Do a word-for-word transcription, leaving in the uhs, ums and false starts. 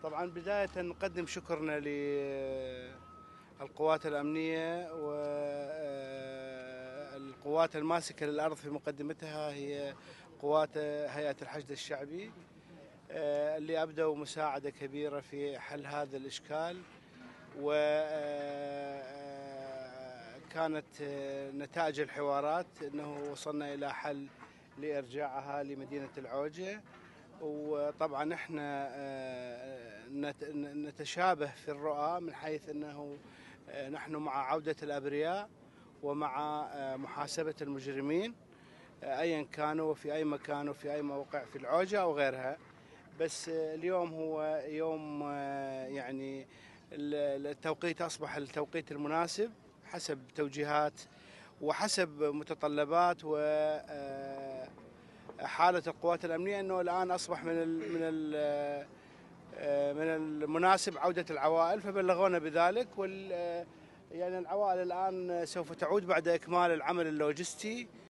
طبعا بداية نقدم شكرنا للقوات الأمنية والقوات الماسكة للأرض، في مقدمتها هي قوات هيئة الحشد الشعبي اللي أبدوا مساعدة كبيرة في حل هذا الإشكال، وكانت نتائج الحوارات أنه وصلنا إلى حل لإرجاعها لمدينة العوجة. وطبعا احنا نتشابه في الرؤى من حيث انه نحن مع عودة الابرياء ومع محاسبة المجرمين ايا كانوا وفي اي مكان وفي اي موقع في العوجة او غيرها. بس اليوم هو يوم يعني التوقيت اصبح التوقيت المناسب حسب توجيهات وحسب متطلبات و حالة القوات الأمنية، أنه الآن أصبح من ال من ال من المناسب عودة العوائل، فبلغونا بذلك. وال يعني العوائل الآن سوف تعود بعد إكمال العمل اللوجستي